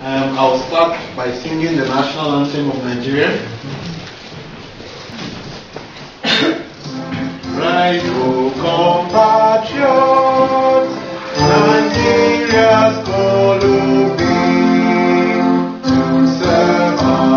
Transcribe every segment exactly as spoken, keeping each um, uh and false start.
Um, I'll start by singing the national anthem of Nigeria. Right, O compatriots, Nigeria's calling to serve our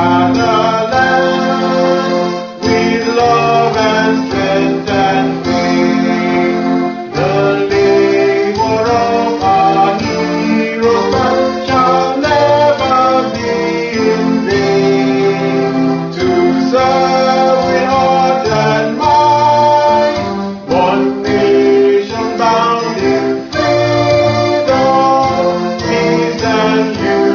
fatherland with love and strength and faith. The labor of our heroes shall never be in vain. To serve with heart and mind, one nation bound in freedom, peace and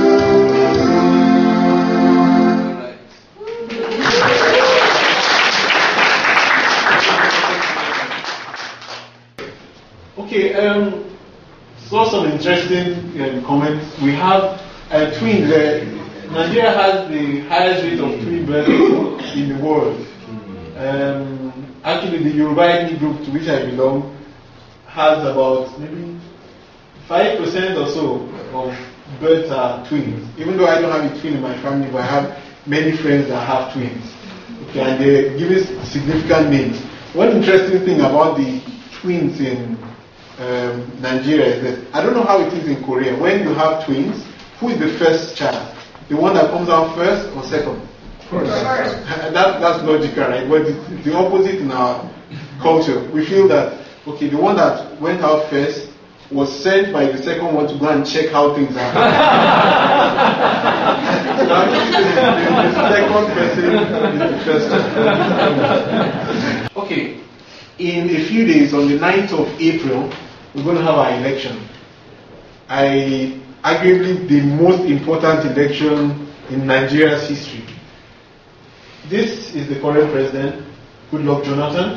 unity. Okay, um, saw some interesting um, comments. We have uh, twins. Uh, Nigeria has the highest rate of twin births in the world. Um, actually, the Yoruba ethnic group to which I belong has about maybe five percent or so of births are twins. Even though I don't have a twin in my family, but I have many friends that have twins. Okay, and they give us significant names. One interesting thing about the twins in um, Nigeria is that I don't know how it is in Korea. When you have twins, who is the first child? The one that comes out first or second? First. that, that's logical, right? But it's the opposite in our culture. We feel that, okay, the one that went out first was sent by the second one to go and check how things are. Now, the, the second person is the first. Okay, in a few days, on the ninth of April, we're going to have our election. I arguably the most important election in Nigeria's history. This is the current president, Goodluck Jonathan.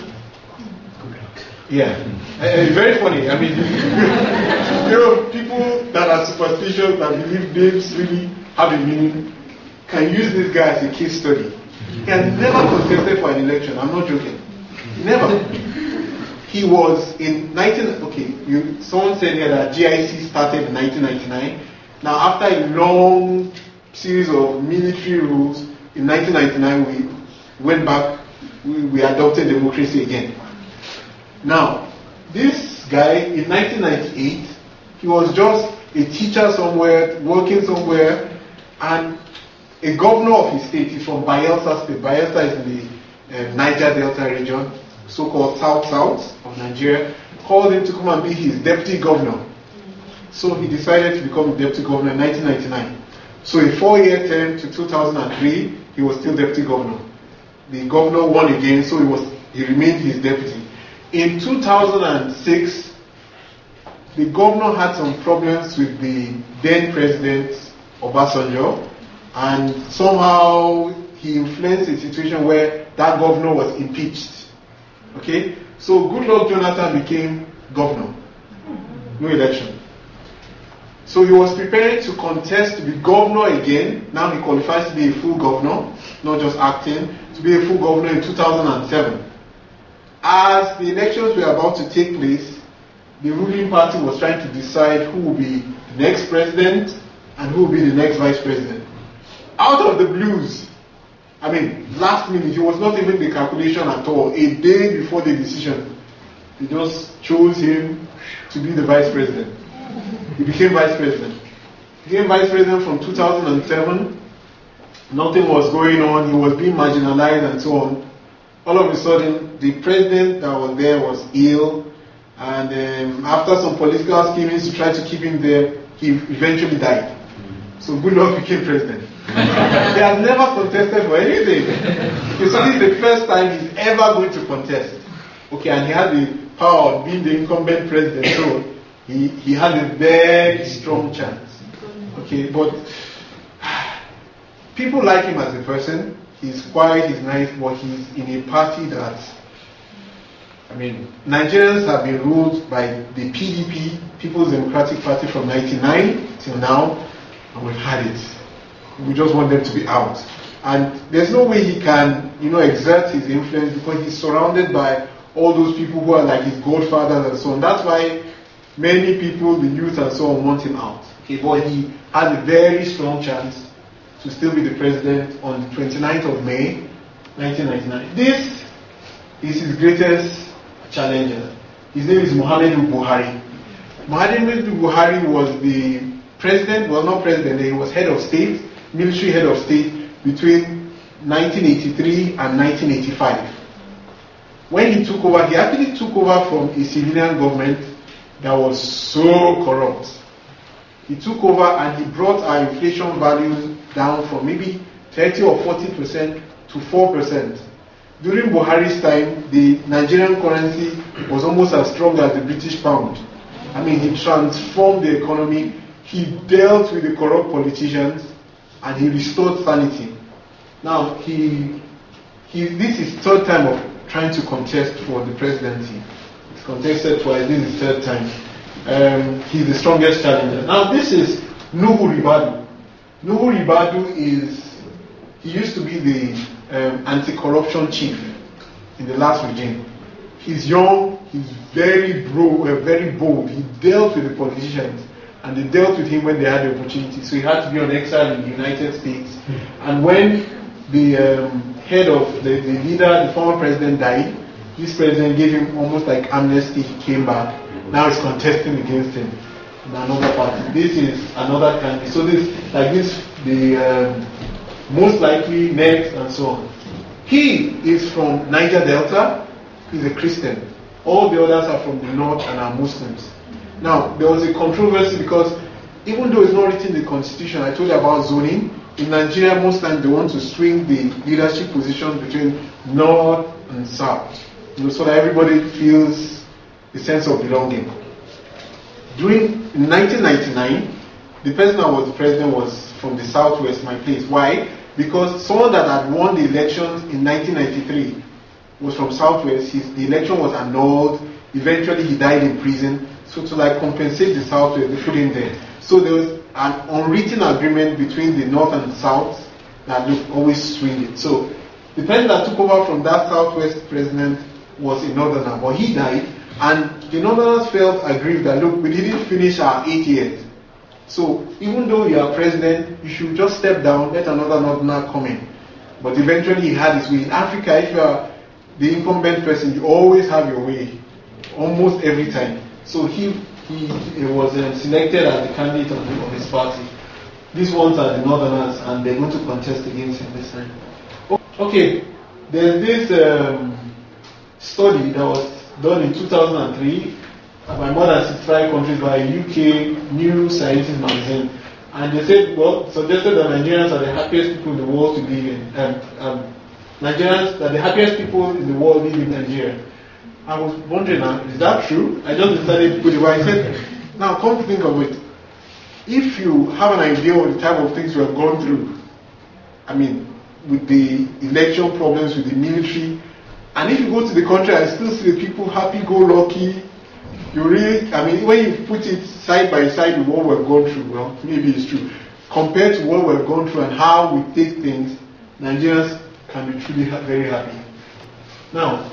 Yeah, uh, very funny. I mean, you know, people that are superstitious, that believe names really have a meaning, can use this guy as a case study. He has never contested for an election. I'm not joking. Never. He was in nineteen. Okay, you, someone said here that G I C started in nineteen ninety-nine. Now, after a long series of military rules, in nineteen ninety-nine we went back. We, we adopted democracy again. Now, this guy in nineteen ninety-eight, he was just a teacher somewhere, working somewhere, and a governor of his state. He's from Bayelsa State. Bayelsa is in the uh, Niger Delta region, so-called South South of Nigeria, called him to come and be his deputy governor. So he decided to become deputy governor in nineteen ninety-nine. So a four-year term to two thousand three, he was still deputy governor. The governor won again, so he was he remained his deputy. In two thousand six, the governor had some problems with the then president Obasanjo, and somehow he influenced a situation where that governor was impeached. Okay, so Goodluck Jonathan became governor. No election. So he was preparing to contest to be governor again. Now he qualifies to be a full governor, not just acting, to be a full governor in two thousand seven. As the elections were about to take place, the ruling party was trying to decide who will be the next president and who will be the next vice president. Out of the blues, I mean, last minute, it was not even the calculation at all. A day before the decision, they just chose him to be the vice president. He became vice president. He became vice president from two thousand seven. Nothing was going on. He was being marginalized and so on. All of a sudden, the president that was there was ill. And um, after some political schemings to try to keep him there, he eventually died. So Goodluck became president. He has never contested for anything. Okay, so this is the first time he's ever going to contest. Okay, and he had the power of being the incumbent president, so he, he had a very strong chance. Okay, but people like him as a person. He's quiet, he's nice, but he's in a party that, I mean, Nigerians have been ruled by the P D P, People's Democratic Party, from ninety-nine till now, and we've had it. We just want them to be out. And there's no way he can, you know, exert his influence because he's surrounded by all those people who are like his godfathers and so on. That's why many people, the youth and so on, want him out. Okay, but he has a very strong chance to still be the president on the twenty-ninth of May, nineteen ninety-nine. This is his greatest challenger. His name is Muhammadu Buhari. Muhammadu Buhari was the president, well not president, he was head of state, military head of state between nineteen eighty-three and nineteen eighty-five. When he took over, he actually took over from a civilian government that was so corrupt. He took over and he brought our inflation values down from maybe thirty or forty percent to four percent. During Buhari's time, the Nigerian currency was almost as strong as the British pound. I mean, he transformed the economy, he dealt with the corrupt politicians, and he restored sanity. Now, he, he this is third time of trying to contest for the presidency. He's contested twice, this is third time. Um, he's the strongest challenger. Now, this is Nuhu Ribadu. Nuhu Ribadu is, he used to be the um, anti-corruption chief in the last regime. He's young, he's very bro, uh, very bold. He dealt with the politicians, and they dealt with him when they had the opportunity. So he had to be on exile in the United States. Mm-hmm. And when the um, head of the, the leader, the former president, died, this president gave him almost like amnesty. He came back. Now he's contesting against him in another party. This is another candidate. So this, like this, the um, most likely next, and so on. He is from Niger Delta. He's a Christian. All the others are from the north and are Muslims. Now, there was a controversy because even though it's not written in the constitution, I told you about zoning. In Nigeria, most times they want to swing the leadership positions between north and south, you know, so that everybody feels a sense of belonging. During in nineteen ninety-nine, the person that was the president was from the southwest, my place. Why? Because someone that had won the elections in nineteen ninety-three was from southwest. His, the election was annulled. Eventually, he died in prison. So to like compensate the southwest, they put him there. So there was an unwritten agreement between the north and the south that look always swing it. So the person that took over from that southwest president was a northerner, but he died, and the northerners felt aggrieved that look, we didn't finish our eight years. So even though you are president, you should just step down, let another northerner come in. But eventually he had his way. In Africa, if you are the incumbent person, you always have your way, almost every time. So he he, he was um, selected as the candidate of, the, of his party. These ones are the northerners, and they're going to contest against him this time. Okay, there's this um, study that was done in two thousand three by more than sixty-five countries by a U K New Scientist magazine, and they said, well, suggested that Nigerians are the happiest people in the world to live in. Um, um, Nigerians are the happiest people in the world live in Nigeria. I was wondering, uh, is that true? I just decided to put it where I said. Now, come to think of it, if you have an idea of the type of things we have gone through, I mean, with the election problems, with the military, and if you go to the country and still see the people happy-go-lucky, you really, I mean, when you put it side by side with what we've gone through, well, maybe it's true. Compared to what we've gone through and how we take things, Nigerians can be truly ha- very happy. Now,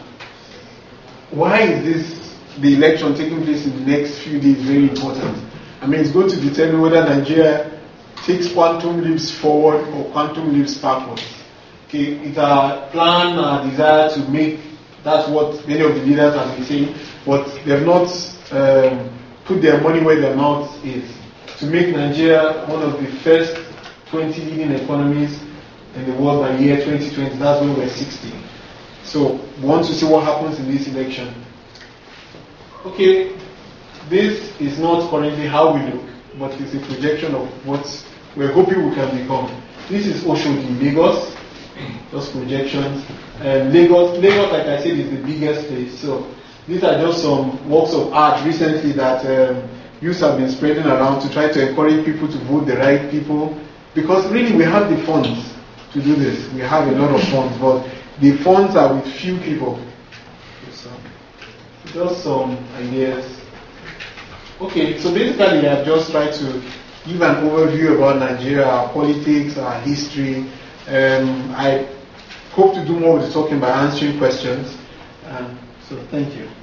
why is this, the election taking place in the next few days, very important? I mean, it's going to determine whether Nigeria takes quantum leaps forward or quantum leaps backwards. Okay, it's our plan, our desire to make, that's what many of the leaders have been saying, but they have not um, put their money where their mouth is. To make Nigeria one of the first twenty leading economies in the world by year twenty twenty, that's when we're sixty. So, we want to see what happens in this election. Okay, this is not currently how we look, but it's a projection of what we're hoping we can become. This is Oshodi, Lagos, just projections. Um, Lagos, Lagos, like I said, is the biggest place. So, these are just some works of art recently that um, youths have been spreading around to try to encourage people to vote the right people. Because really, we have the funds to do this. We have a lot of funds, but the funds are with few people. So, just some ideas. Okay, so basically I've just tried to give an overview about Nigeria, our politics, our history. Um, I hope to do more with the talking by answering questions. Um, so thank you.